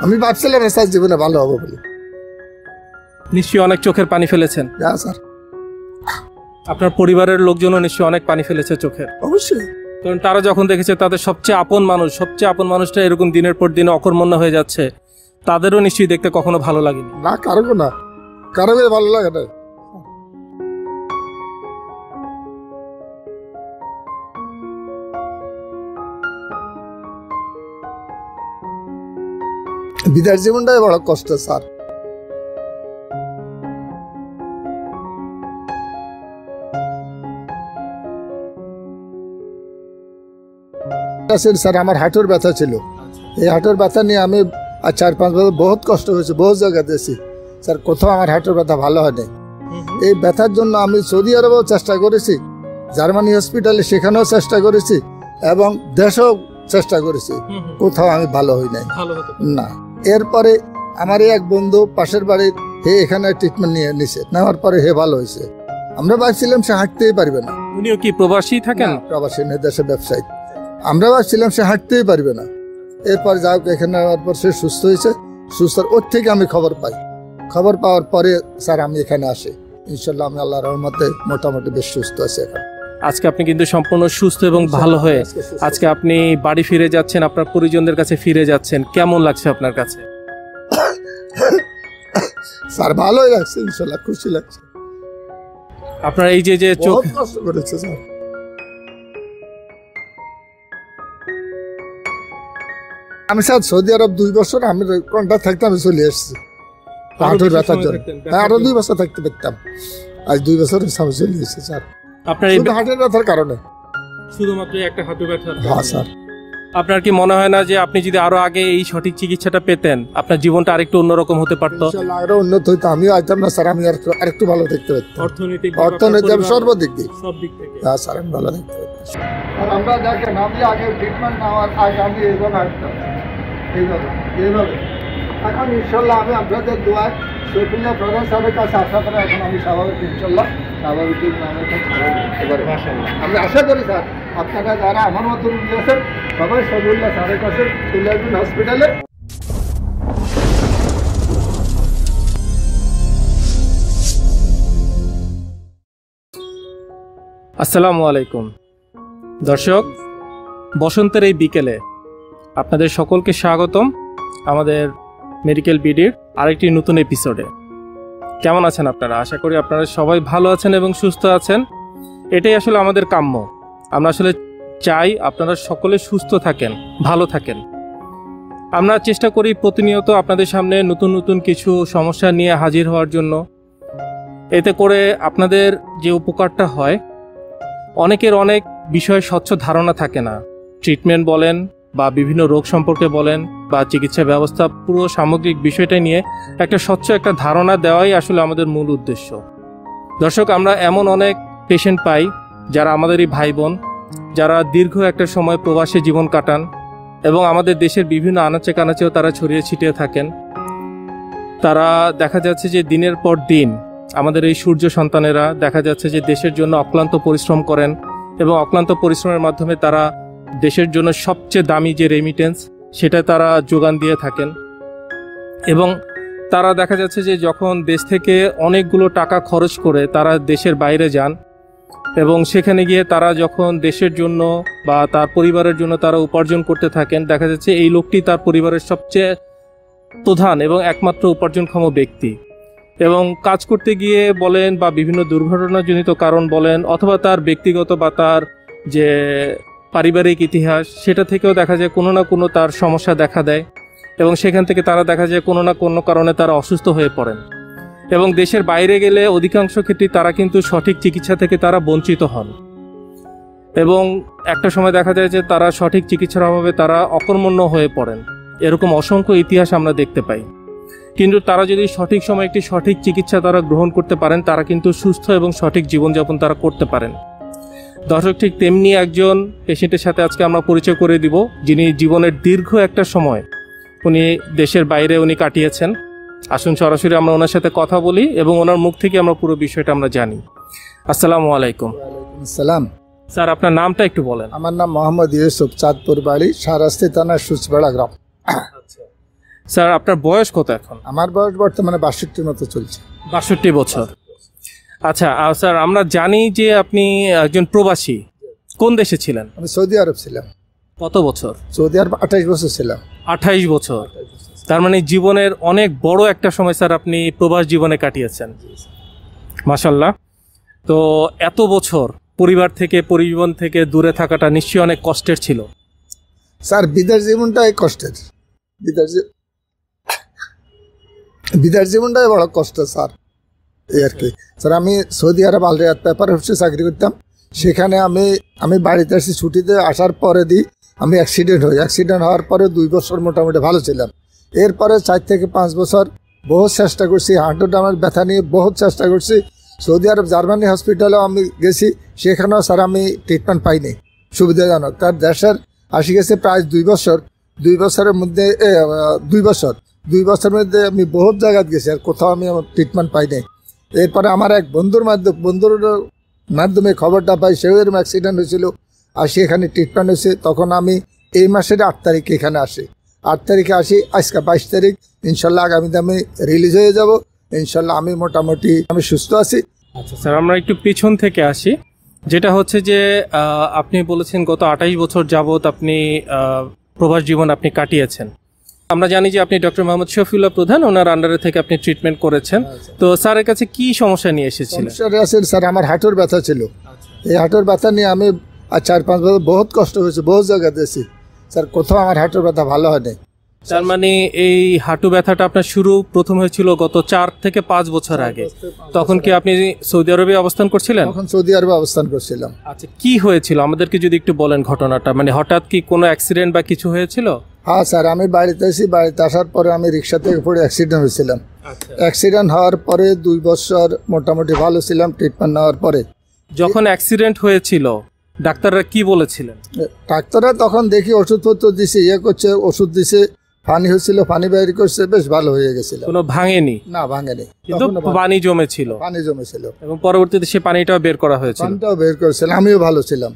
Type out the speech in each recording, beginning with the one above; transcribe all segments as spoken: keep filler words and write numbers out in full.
আমি ভাবছিলাম স্যার জীবনে ভালো হবো বলে। নিশ্চয়ই অনেক চোখের পানি ফেলেছেন। হ্যাঁ স্যার। আপনার পরিবারের লোকজনও নিশ্চয়ই অনেক পানি ফেলেছে চোখের। অবশ্যই। কারণ তারা যখন দেখেছে তাদের সবচেয়ে আপন মানুষ সবচেয়ে আপন মানুষটা এরকম দিনের পর দিন অকর্মণ্য হয়ে যাচ্ছে, তাদেরও নিশ্চয়ই দেখতে কখনো ভালো লাগেনি। না, কারো না, কারো ভালো লাগে না। বিদেশ জীবনটাই বড় কষ্ট স্যার। স্যার আমার হাঁটুর ব্যথা ছিল, এই হাঁটুর ব্যথা নিয়ে আমি আর চার পাঁচ বছর বহুত কষ্ট হয়েছে, বহু জায়গায় দিয়েছি স্যার, কোথাও আমার হাঁটুর ব্যথা ভালো হয়নি। এই ব্যথার জন্য আমি সৌদি আরবেও চেষ্টা করেছি, জার্মানি হসপিটালে সেখানেও চেষ্টা করেছি এবং দেশেও চেষ্টা করেছি, কোথাও আমি ভালো হই নাই না। এরপরে আমার এক বন্ধু পাশের বাড়ির, হে এখানে ট্রিটমেন্ট নিয়ে নিছে, নেওয়ার পরে হে ভালো হয়েছে। আমরা ভাবছিলাম সে হাঁটতেই পারবে না। উনিও কি প্রবাসী থাকেন? প্রবাসী নেই, দেশে ব্যবসায়ী। আমরা ভাবছিলাম সে হাঁটতেই পারবে না। এরপর যাও এখানে নেওয়ার পর সে সুস্থ হয়েছে। সুস্থ ওর থেকে আমি খবর পাই, খবর পাওয়ার পরে স্যার আমি এখানে আসি। ইনশাল্লাহ আমি আল্লাহর রহমতে মোটামুটি বেশ সুস্থ আছি এখন। আজকে আপনি কিন্তু সম্পূর্ণ সুস্থ এবং ভালো হয়ে আজকে আপনি বাড়ি ফিরে যাচ্ছেন, আপনার পরিজনদের কাছে ফিরে যাচ্ছেন, কেমন লাগছে আপনার কাছে? স্যার ভালোই লাগছে, ইনশাল্লাহ খুশি লাগছে। আপনার এই যে যে চোখ কষ্ট করেছে স্যার, আমি স্যার সৌদি আরব দুই বছর আমি কন্ট্রাক্ট থাকতে আমি চলে এসেছি হাঁটুর ব্যথার জন্য। হ্যাঁ, আরো দুই বছর থাকতে পারতাম, আজ দুই বছর আমি চলে এসেছি স্যার। আপনার এই হাঁটুর ব্যথার কারণে, শুধুমাত্র একটা হাঁটু ব্যথা? হ্যাঁ স্যার। আপনার কি মনে হয় না যে আপনি যদি আরো আগে এই সঠিক চিকিৎসাটা পেতেন আপনার জীবনটা আরেকটু অন্যরকম হতে পারতো? আরো উন্নত হইতো, আমিও আইতাম না স্যার, আমি আরেকটু ভালো দেখতে পারতাম। অর্থনৈতিক অর্থনৈতিক সর্বদিক দিয়ে সব দিক থেকে। হ্যাঁ স্যার, আমি ভালো দেখতে পারতাম। আর আমরা দেখেন আমি আগে ট্রিটমেন্ট নেওয়ার আগে আমি এইভাবে হাঁটতাম, এইভাবে এইভাবে। এখন ইনশাল্লাহ আমি আপনাদের দোয়ায় শফিউল্লাহ প্রধান সাহেবের কাছে আশা করে এখন আমি স্বাভাবিক, ইনশাল্লাহ স্বাভাবিক এবারে আমি আশা করি স্যার আপনারা যারা আমার মতো রুগী আছেন সবাই শফিউল্লাহ স্যারের কাছে চলে আসবেন হসপিটালে। আসসালামু আলাইকুম দর্শক, বসন্তের এই বিকেলে আপনাদের সকলকে স্বাগতম আমাদের মেডিকেল বিডির আরেকটি নতুন এপিসোডে। কেমন আছেন আপনারা? আশা করি আপনারা সবাই ভালো আছেন এবং সুস্থ আছেন। এটাই আসলে আমাদের কাম্য। আমরা আসলে চাই আপনারা সকলে সুস্থ থাকেন, ভালো থাকেন। আমরা চেষ্টা করি প্রতিনিয়ত আপনাদের সামনে নতুন নতুন কিছু সমস্যা নিয়ে হাজির হওয়ার জন্য। এতে করে আপনাদের যে উপকারটা হয়, অনেকের অনেক বিষয়ে স্বচ্ছ ধারণা থাকে না। ট্রিটমেন্ট বলেন বা বিভিন্ন রোগ সম্পর্কে বলেন বা চিকিৎসা ব্যবস্থা, পুরো সামগ্রিক বিষয়টা নিয়ে একটা স্বচ্ছ একটা ধারণা দেওয়াই আসলে আমাদের মূল উদ্দেশ্য। দর্শক, আমরা এমন অনেক পেশেন্ট পাই যারা আমাদেরই ভাই বোন, যারা দীর্ঘ একটা সময় প্রবাসে জীবন কাটান এবং আমাদের দেশের বিভিন্ন আনাচে কানাচেও তারা ছড়িয়ে ছিটিয়ে থাকেন। তারা দেখা যাচ্ছে যে দিনের পর দিন আমাদের এই সূর্য সন্তানেরা দেখা যাচ্ছে যে দেশের জন্য অক্লান্ত পরিশ্রম করেন এবং অক্লান্ত পরিশ্রমের মাধ্যমে তারা দেশের জন্য সবচেয়ে দামি যে রেমিটেন্স সেটা তারা যোগান দিয়ে থাকেন। এবং তারা দেখা যাচ্ছে যে যখন দেশ থেকে অনেকগুলো টাকা খরচ করে তারা দেশের বাইরে যান এবং সেখানে গিয়ে তারা যখন দেশের জন্য বা তার পরিবারের জন্য তারা উপার্জন করতে থাকেন, দেখা যাচ্ছে এই লোকটি তার পরিবারের সবচেয়ে প্রধান এবং একমাত্র উপার্জনক্ষম ব্যক্তি। এবং কাজ করতে গিয়ে বলেন বা বিভিন্ন দুর্ঘটনাজনিত কারণ বলেন অথবা তার ব্যক্তিগত বা তার যে পারিবারিক ইতিহাস, সেটা থেকেও দেখা যায় কোনো না কোনো তার সমস্যা দেখা দেয় এবং সেখান থেকে তারা দেখা যায় কোনো না কোনো কারণে তারা অসুস্থ হয়ে পড়েন। এবং দেশের বাইরে গেলে অধিকাংশ ক্ষেত্রে তারা কিন্তু সঠিক চিকিৎসা থেকে তারা বঞ্চিত হন এবং একটা সময় দেখা যায় যে তারা সঠিক চিকিৎসার অভাবে তারা অকর্মণ্য হয়ে পড়েন। এরকম অসংখ্য ইতিহাস আমরা দেখতে পাই। কিন্তু তারা যদি সঠিক সময় একটি সঠিক চিকিৎসা তারা গ্রহণ করতে পারেন, তারা কিন্তু সুস্থ এবং সঠিক জীবনযাপন তারা করতে পারেন। দর্শক, ঠিক তেমনি একজন পেশেন্টের সাথে আজকে আমরা পরিচয় করে দিব, যিনি জীবনের দীর্ঘ একটা সময় উনি দেশের বাইরে উনি কাটিয়েছেন। আসুন সরাসরি আমরা ওনার সাথে কথা বলি এবং ওনার মুখ থেকে আমরা পুরো বিষয়টা আমরা জানি। আসসালামু আলাইকুম। সালাম স্যার, আপনার নামটা একটু বলেন। আমার নাম মোহাম্মদ ইউসুফ, চাঁদপুর বাড়ি, শাহরাস্তি থানা সুচপাড়া গ্রাম। স্যার আপনার বয়স কত এখন? আমার বয়স বর্তমানে বাষট্টির মতো চলছে। বাষট্টি বছর। আচ্ছা আহ, স্যার আমরা জানি যে আপনি একজন প্রবাসী। কোন দেশে ছিলেন? আমি সৌদি আরব ছিলাম। কত বছর? সৌদি আরব আঠাইশ বছর ছিলাম। আঠাইশ বছর। তার মানে জীবনের অনেক বড় একটা সময় স্যার আপনি প্রবাস জীবনে কাটিয়েছেন। মাশাল্লাহ। তো এত বছর পরিবার থেকে পরিজন থেকে দূরে থাকাটা নিশ্চয়ই অনেক কষ্টের ছিল। স্যার বিদেশ জীবনটাই কষ্টের। বিদেশ জী- বিদেশ জীবনটাই বড় কষ্ট স্যার, এই আর কি। স্যার আমি Saudi Arab Al Riyadh paper অফিসে চাকরি করতাম। সেখানে আমি আমি বাড়িতে আসি ছুটিতে আসার পরে দিই আমি অ্যাক্সিডেন্ট হই। অ্যাক্সিডেন্ট হওয়ার পরে দুই বছর মোটামুটি ভালো ছিলাম। এরপরে চার থেকে পাঁচ বছর বহুত চেষ্টা করছি, হাঁটুটা আমার ব্যথা নিয়ে বহুত চেষ্টা করছি। সৌদি আরব জার্মানি হসপিটালেও আমি গেছি, সেখানেও স্যার আমি ট্রিটমেন্ট পাইনি সুবিধাজনক। তার দেশের আসি গেছে প্রায় দুই বছর। দুই বছরের মধ্যে এ, আহ, দুই বছর দুই বছরের মধ্যে আমি বহুত জায়গায় গেছি, আর কোথাও আমি আমার ট্রিটমেন্ট পাইনি। এরপরে আমার এক বন্ধুর মাধ্যমে বন্ধুর মাধ্যমে খবরটা পাই, সেও এরকম অ্যাক্সিডেন্ট হয়েছিল, আর সেখানে ট্রিটমেন্ট হয়েছে। তখন আমি এই মাসের আট তারিখে এখানে আসি। আট তারিখে আসি, আজকে বাইশ তারিখ। ইনশাল্লাহ আগামীতে আমি রিলিজ হয়ে যাব। ইনশাল্লাহ আমি মোটামুটি আমি সুস্থ আছি। আচ্ছা স্যার আমরা একটু পিছন থেকে আসি। যেটা হচ্ছে যে আহ, আপনি বলেছেন গত আঠাইশ বছর যাবত আপনি আহ, প্রবাস জীবন আপনি কাটিয়েছেন। আমরা জানি যে আপনি ডক্টর মোহাম্মদ শফিউল্লাহ প্রধান, ওনার আন্ডারে থেকে আপনি ট্রিটমেন্ট করেছেন। তো স্যারের কাছে কি সমস্যা নিয়ে এসেছিলেন? সমস্যাটা আছে স্যার, আমার হাঁটুর ব্যথা ছিল। এই হাঁটুর ব্যথা নিয়ে আমি আর চার পাঁচ বছর বহুত কষ্ট হয়েছে, বহুত জায়গায় দিয়েছি স্যার, কোথাও আমার হাঁটুর ব্যথা ভালো হয়নি। তার মানে এই হাঁটু ব্যথাটা আপনার শুরু প্রথম হয়েছিল গত চার থেকে পাঁচ বছর আগে। তখন কি আপনি সৌদি আরবে অবস্থান করছিলেন? তখন সৌদি আরবে অবস্থান করছিলাম। আচ্ছা কি হয়েছিল আমাদেরকে যদি একটু বলেন ঘটনাটা, মানে হঠাৎ কি কোনো অ্যাক্সিডেন্ট বা কিছু হয়েছিল? হ্যাঁ স্যার, আমি বাড়িতে এসেছি, বাড়িতে আসার পরে আমি রিক্সা থেকে পড়ে অ্যাক্সিডেন্ট হয়েছিলাম। অ্যাক্সিডেন্ট হওয়ার পরে দুই বছর মোটামুটি ভালো ছিলাম ট্রিটমেন্ট নেওয়ার পরে। যখন অ্যাক্সিডেন্ট হয়েছিল ডাক্তাররা কি বলেছিলেন? ডাক্তাররা তখন দেখি ওষুধপত্র দিছে, ইয়ে করছে, ওষুধ দিছে, পানি হচ্ছিল, পানি বাইর করছে, বেশ ভালো হয়ে গেছিল। কোনো ভাঙেনি? না ভাঙেনি, কিন্তু পানি জমেছিল। পানি জমেছিল এবং পরবর্তীতে সে পানিটাও বের করা হয়েছিল। পানিটাও বের করেছিল, আমিও ভালো ছিলাম।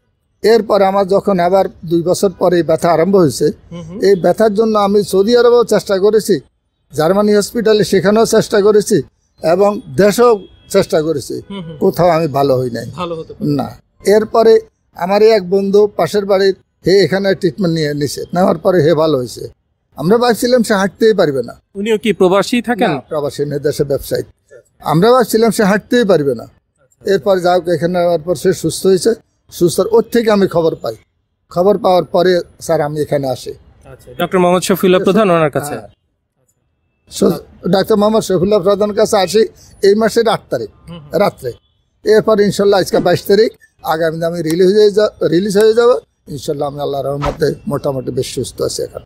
এরপর আমার যখন আবার দুই বছর পরে এই ব্যথা আরম্ভ হয়েছে, এই ব্যথার জন্য আমি সৌদি আরবেও চেষ্টা করেছি, জার্মানি হসপিটালে সেখানেও চেষ্টা করেছি, এবং দেশেও চেষ্টা করেছি, কোথাও আমি ভালো হই নাই না। এরপরে আমার এক বন্ধু পাশের বাড়ির, হে এখানে ট্রিটমেন্ট নিয়ে নিছে, নেওয়ার পরে হে ভালো হয়েছে। আমরা ভাবছিলাম সে হাঁটতেই পারবে না। উনিও কি প্রবাসী থাকেন? প্রবাসী নেই, দেশে ব্যবসায়ী। আমরা ভাবছিলাম সে হাঁটতেই পারবে না। এরপর যাই হোক এখানে নেওয়ার পর সে সুস্থ হয়েছে। সুস্থ ওর থেকে আমি খবর পাই, খবর পাওয়ার পরে স্যার আমি এখানে আসি ডক্টর মোহাম্মদ শফিউল্লাহ প্রধান ওনার কাছে। ডাক্তার মোহাম্মদ শফিউল্লাহ প্রধানের কাছে আসি এই মাসের আট তারিখ রাত্রে। এরপর ইনশাল্লাহ আজকে বাইশ তারিখ, আগামী আমি রিলিজ হয়ে যা রিলিজ হয়ে যাবো ইনশাল্লাহ। আমি আল্লাহর রহমতে মোটামুটি বেশ সুস্থ আছি এখন।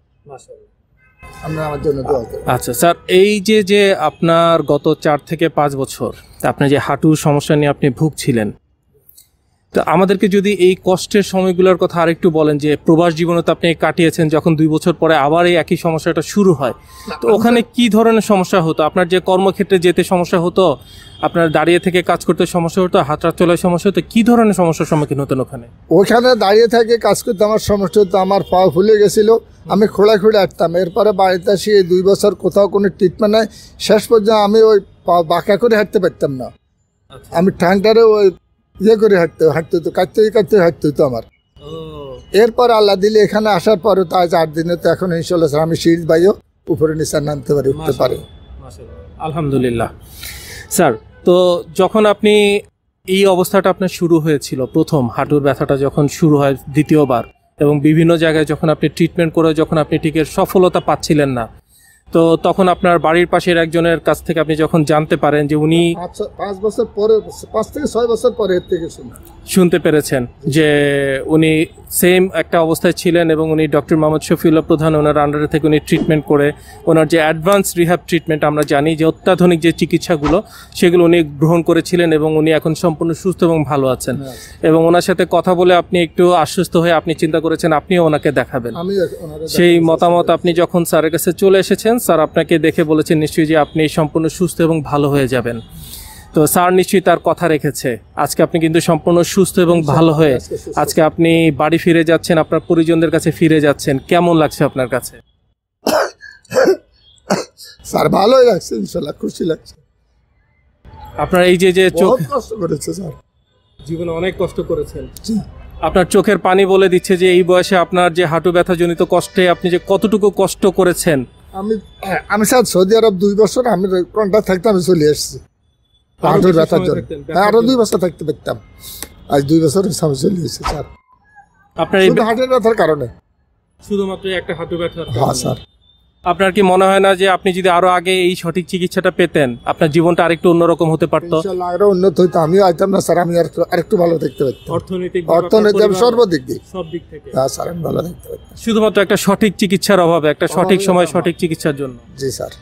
আমরা আমার জন্য দোয়া করি। আচ্ছা স্যার, এই যে যে আপনার গত চার থেকে পাঁচ বছর আপনি যে হাঁটুর সমস্যা নিয়ে আপনি ভুগছিলেন, তো আমাদেরকে যদি এই কষ্টের সময়গুলোর কথা আরেকটু বলেন, যে প্রবাস জীবনে তো আপনি কাটিয়েছেন, যখন দুই বছর পরে আবার এই একই সমস্যাটা শুরু হয়, তো ওখানে কি ধরনের সমস্যা হতো? আপনার যে কর্মক্ষেত্রে যেতে সমস্যা হতো, আপনার দাঁড়িয়ে থেকে কাজ করতে সমস্যা হতো, হাঁটা চলার সমস্যা হতো, কি ধরনের সমস্যার সম্মুখীন হতেন ওখানে? ওখানে দাঁড়িয়ে থেকে কাজ করতে আমার সমস্যা হতো, আমার পা ফুলে গেছিল, আমি খোঁড়া খুঁড়ে হাঁটতাম। এরপরে বাড়িতে আসি এই দুই বছর কোথাও কোনো ট্রিটমেন্ট নাই, শেষ পর্যন্ত আমি ওই পা বাঁকা করে হাঁটতে পারতাম না। আমি ঠ্যাংটারে ওই ইয়ে করে হাঁটতে হাঁটতে হতো, কাটতে কাটতে হাঁটতে হতো আমার। এরপর আল্লাহ দিলে এখানে আসার পরে তো আজ আট দিনে তো এখন ইনশাল্লাহ আমি সিঁড়ি বাইও উপরে নিচে নামতে পারি, উঠতে পারি আলহামদুলিল্লাহ। স্যার, তো যখন আপনি এই অবস্থাটা আপনার শুরু হয়েছিল, প্রথম হাঁটুর ব্যথাটা যখন শুরু হয় দ্বিতীয়বার, এবং বিভিন্ন জায়গায় যখন আপনি ট্রিটমেন্ট করে যখন আপনি ঠিক সফলতা পাচ্ছিলেন না, তো তখন আপনার বাড়ির পাশের একজনের কাছ থেকে আপনি যখন জানতে পারেন যে উনি পাঁচ বছর পরে, পাঁচ থেকে ছয় বছর পরে এর থেকে শুনতে পেরেছেন যে উনি সেম একটা অবস্থায় ছিলেন, এবং উনি ডক্টর মোহাম্মদ শফিউল্লাহ প্রধান ওনার আন্ডারে থেকে উনি ট্রিটমেন্ট করে, ওনার যে অ্যাডভান্স রিহ্যাব ট্রিটমেন্ট আমরা জানি যে অত্যাধুনিক যে চিকিৎসাগুলো সেগুলো উনি গ্রহণ করেছিলেন, এবং উনি এখন সম্পূর্ণ সুস্থ এবং ভালো আছেন। এবং ওনার সাথে কথা বলে আপনি একটু আশ্বস্ত হয়ে আপনি চিন্তা করেছেন আপনিও ওনাকে দেখাবেন। সেই মতামত আপনি যখন স্যারের কাছে চলে এসেছেন, স্যার আপনাকে দেখে বলেছেন নিশ্চয়ই যে আপনি সম্পূর্ণ সুস্থ এবং ভালো হয়ে যাবেন। তো স্যার নিশ্চয়ই তার কথা রেখেছে। আজকে আপনি কিন্তু সম্পূর্ণ সুস্থ এবং ভালো হয়ে আজকে আপনি বাড়ি ফিরে যাচ্ছেন, আপনার পরিজনদের কাছে ফিরে যাচ্ছেন। কেমন লাগছে আপনার কাছে? স্যার ভালোই লাগছে, ইনশাল্লাহ খুশি লাগছে। আপনার এই যে যে চোখ, বহুত কষ্ট করেছে স্যার, জীবনে অনেক কষ্ট করেছেন। জি। আপনার চোখের পানি বলে দিচ্ছে যে এই বয়সে আপনার যে হাঁটু ব্যথা জনিত কষ্টে আপনি যে কতটুকু কষ্ট করেছেন। আমি আমি স্যার সৌদি আরব দুই বছর আমি কন্ট্রাক্ট থাকতে আমি চলে এসেছি আরো হাঁটুর বেশি ব্যথার সময় জন্য। থাকতেন, হ্যাঁ, আরো ব্যথার দুই জন্য। বছর থাকতে পারতাম, আজ দুই বছর আমি চলে এসেছি স্যার, আপনার এই শুধু হাঁটুর ব্যথার কারণে। শুধুমাত্র একটা হাঁটু ব্যথা। হ্যাঁ স্যার। আপনার কি মনে হয় না যে আপনি যদি আরো আগে এই সঠিক চিকিৎসাটা পেতেন আপনার জীবনটা আরেকটু অন্যরকম হতে পারতো? ইনশাআল্লাহ আরো উন্নত হইতো, আমিও আইতাম না স্যার, আমি আরেকটু আরেকটু ভালো দেখতে পারতাম, অর্থনৈতিক অর্থনৈতিক সর্বদিক দিয়ে। সব দিক থেকে। হ্যাঁ স্যার, আমি ভালো দেখতে পারতাম। শুধুমাত্র একটা সঠিক চিকিৎসার অভাবে, একটা সঠিক সময় সঠিক চিকিৎসার জন্য। জি স্যার।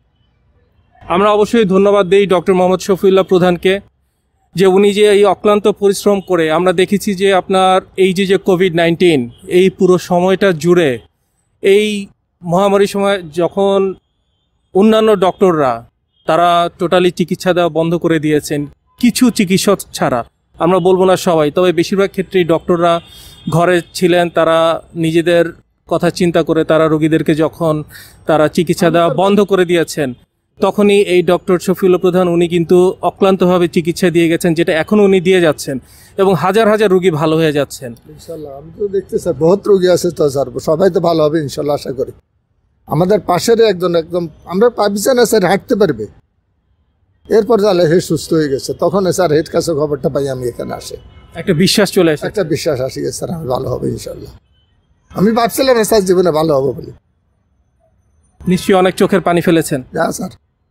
আমরা অবশ্যই ধন্যবাদ দিই ডক্টর মোহাম্মদ শফিউল্লাহ প্রধানকে, যে উনি যে এই অক্লান্ত পরিশ্রম করে, আমরা দেখেছি যে আপনার এই যে যে কোভিড নাইন্টিন এই পুরো সময়টা জুড়ে, এই মহামারীর সময় যখন অন্যান্য ডক্টররা তারা টোটালি চিকিৎসা দেওয়া বন্ধ করে দিয়েছেন, কিছু চিকিৎসক ছাড়া, আমরা বলবো না সবাই, তবে বেশিরভাগ ক্ষেত্রেই ডক্টররা ঘরে ছিলেন, তারা নিজেদের কথা চিন্তা করে তারা রোগীদেরকে যখন তারা চিকিৎসা দেওয়া বন্ধ করে দিয়েছেন, তখনই এই ডক্টর শফিউল্লাহ প্রধান উনি কিন্তু অক্লান্তভাবে চিকিৎসা দিয়ে গেছেন, যেটা এখনও উনি দিয়ে যাচ্ছেন, এবং হাজার হাজার রোগী ভালো হয়ে যাচ্ছেন। ইনশাল্লাহ আমি তো দেখতে স্যার বহুত রোগী আছে তো স্যার, সবাই তো ভালো হবে ইনশাল্লাহ, আশা করি। আমাদের পাশের একজন একদম আমরা পাবিছে না স্যার, হাঁটতে পারবে, এরপর জালে হেড সুস্থ হয়ে গেছে, তখন স্যার হেড কাছে খবরটা পাই আমি এখানে আসে, একটা বিশ্বাস চলে আসে, একটা বিশ্বাস আসি গেছে স্যার আমি ভালো হবে ইনশাল্লাহ। আমি ভাবছিলাম না স্যার জীবনে ভালো হবে বলে। নিশ্চয়ই অনেক চোখের পানি ফেলেছেন। হ্যাঁ স্যার,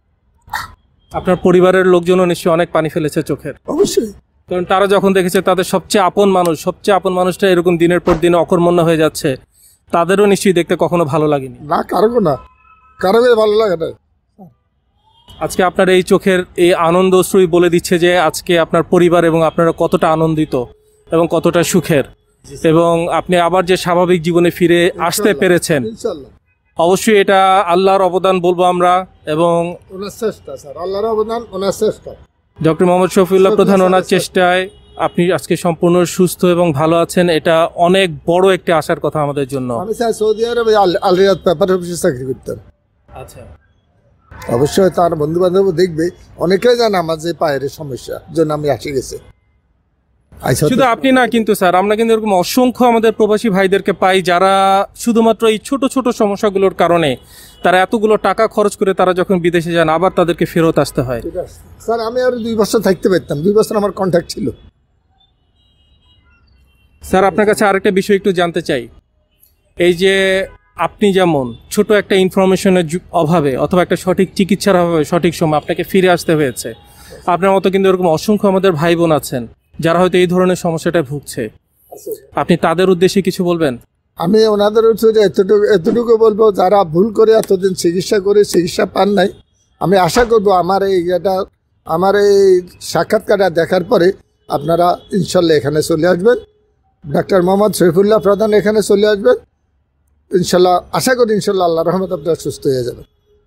আপনার পরিবারের লোকজনও নিশ্চয়ই অনেক পানি ফেলেছে চোখের, অবশ্যই। কারণ তারা যখন দেখেছে তাদের সবচেয়ে আপন মানুষ, সবচেয়ে আপন মানুষটা এরকম দিনের পর দিন অকর্মণ্য হয়ে যাচ্ছে, তাদেরও নিশ্চয়ই দেখতে কখনো ভালো লাগেনি। না, কারো না, কারো ভালো লাগে না। আজকে আপনার এই চোখের এই আনন্দ অশ্রুই বলে দিচ্ছে যে আজকে আপনার পরিবার এবং আপনারা কতটা আনন্দিত এবং কতটা সুখের, এবং আপনি আবার যে স্বাভাবিক জীবনে ফিরে আসতে পেরেছেন। ইনশাল্লাহ অবশ্যই এটা আল্লাহর অবদান বলবো আমরা, এবং ওনার চেষ্টা স্যার, আল্লাহর অবদান, ওনার চেষ্টা। ডক্টর মোহাম্মদ শফিউল্লাহ প্রধান ওনার চেষ্টায় আপনি আজকে সম্পূর্ণ সুস্থ এবং ভালো আছেন, এটা অনেক বড় একটা আশার কথা আমাদের জন্য। আমি স্যার সৌদি আরবে আল রিয়াদ পেপার অফিসে চাকরি করতাম। আচ্ছা, অবশ্যই তার বন্ধু বান্ধব দেখবে, অনেকেই জানে আমার যে পায়ের সমস্যা জন্য আমি আসি গেছে। শুধু আপনি না কিন্তু স্যার, আমরা কিন্তু এরকম অসংখ্য আমাদের প্রবাসী ভাইদেরকে পাই যারা শুধুমাত্র এই ছোট ছোট সমস্যাগুলোর কারণে তারা এতগুলো টাকা খরচ করে তারা যখন বিদেশে যান আবার তাদেরকে ফেরত আসতে হয়। স্যার আমি আর দুই বছর থাকতে পারতাম, দুই বছর আমার কন্ট্যাক্ট ছিল। স্যার আপনার কাছে আরেকটা বিষয় একটু জানতে চাই, এই যে আপনি যেমন ছোট একটা ইনফরমেশনের অভাবে অথবা একটা সঠিক চিকিৎসার অভাবে সঠিক সময় আপনাকে ফিরে আসতে হয়েছে, আপনার মতো কিন্তু এরকম অসংখ্য আমাদের ভাই বোন আছেন যারা হয়তো এই ধরনের সমস্যাটায় ভুগছে, আপনি তাদের উদ্দেশ্যে কিছু বলবেন? আমি ওনাদের এতটুকু এতটুকু বলবো, যারা ভুল করে এতদিন চিকিৎসা করে চিকিৎসা পান নাই, আমি আশা করব আমার এই এটা আমার এই সাক্ষাৎকারটা দেখার পরে আপনারা ইনশাল্লাহ এখানে চলে আসবেন, ডাক্তার মোহাম্মদ শফিউল্লাহ প্রধান এখানে চলে আসবেন ইনশাল্লাহ। আশা করি ইনশাল্লাহ আল্লাহ রহমত আপনারা সুস্থ হয়ে যাবেন।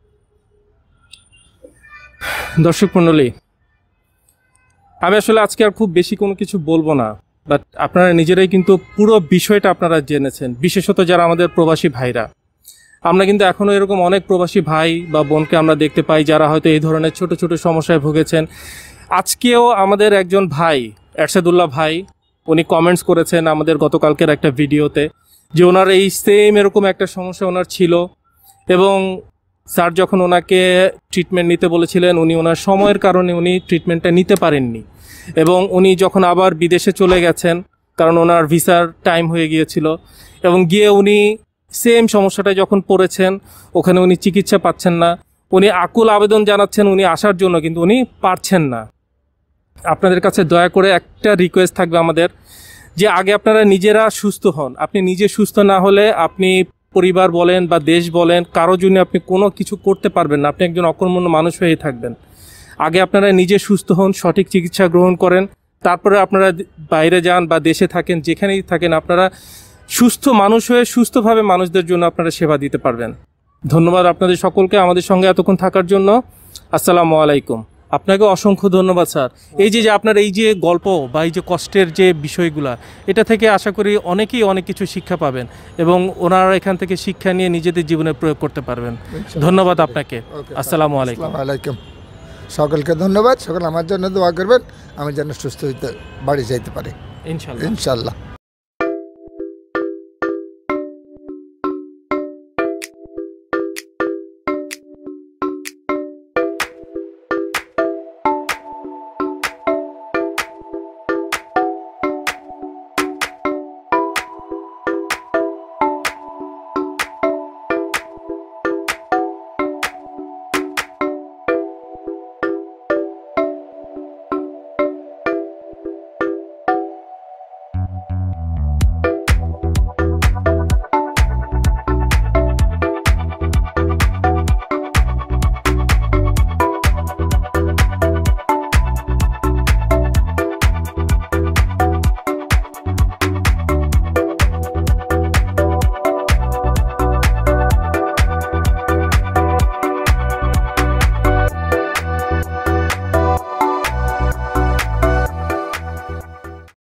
দর্শক মণ্ডলী, আমি আসলে আজকে আর খুব বেশি কোনো কিছু বলবো না, বাট আপনারা নিজেরাই কিন্তু পুরো বিষয়টা আপনারা জেনেছেন, বিশেষত যারা আমাদের প্রবাসী ভাইরা। আমরা কিন্তু এখনও এরকম অনেক প্রবাসী ভাই বা বোনকে আমরা দেখতে পাই যারা হয়তো এই ধরনের ছোট ছোট সমস্যায় ভুগেছেন। আজকেও আমাদের একজন ভাই এরশাদুল্লাহ ভাই উনি কমেন্টস করেছেন আমাদের গতকালকের একটা ভিডিওতে যে ওনার এই সেম এরকম একটা সমস্যা ওনার ছিল, এবং স্যার যখন ওনাকে ট্রিটমেন্ট নিতে বলেছিলেন উনি ওনার সময়ের কারণে উনি ট্রিটমেন্টটা নিতে পারেননি, এবং উনি যখন আবার বিদেশে চলে গেছেন কারণ ওনার ভিসার টাইম হয়ে গিয়েছিল, এবং গিয়ে উনি সেম সমস্যাটায় যখন পড়েছেন ওখানে উনি চিকিৎসা পাচ্ছেন না, উনি আকুল আবেদন জানাচ্ছেন উনি আসার জন্য, কিন্তু উনি পারছেন না। আপনাদের কাছে দয়া করে একটা রিকোয়েস্ট থাকবে আমাদের, যে আগে আপনারা নিজেরা সুস্থ হন। আপনি নিজে সুস্থ না হলে আপনি পরিবার বলেন বা দেশ বলেন কারো জন্য আপনি কোনো কিছু করতে পারবেন না, আপনি একজন অকর্মণ্য মানুষ হয়েই থাকবেন। আগে আপনারা নিজে সুস্থ হন, সঠিক চিকিৎসা গ্রহণ করেন, তারপরে আপনারা বাইরে যান বা দেশে থাকেন, যেখানেই থাকেন আপনারা সুস্থ মানুষ হয়ে সুস্থভাবে মানুষদের জন্য আপনারা সেবা দিতে পারবেন। ধন্যবাদ আপনাদের সকলকে আমাদের সঙ্গে এতক্ষণ থাকার জন্য। আসসালামু আলাইকুম। আপনাকে অসংখ্য ধন্যবাদ স্যার। এই যে যে আপনার এই যে গল্প বা এই যে কষ্টের যে বিষয়গুলা, এটা থেকে আশা করি অনেকেই অনেক কিছু শিক্ষা পাবেন এবং ওনারা এখান থেকে শিক্ষা নিয়ে নিজেদের জীবনে প্রয়োগ করতে পারবেন। ধন্যবাদ আপনাকে। আসসালামু আলাইকুম। আসসালামু আলাইকুম। সকলকে ধন্যবাদ। সকল আমার জন্য দোয়া করবেন, আমি যেন সুস্থ হইতে বাড়ি যাইতে পারি ইনশাআল্লাহ। ইনশাআল্লাহ।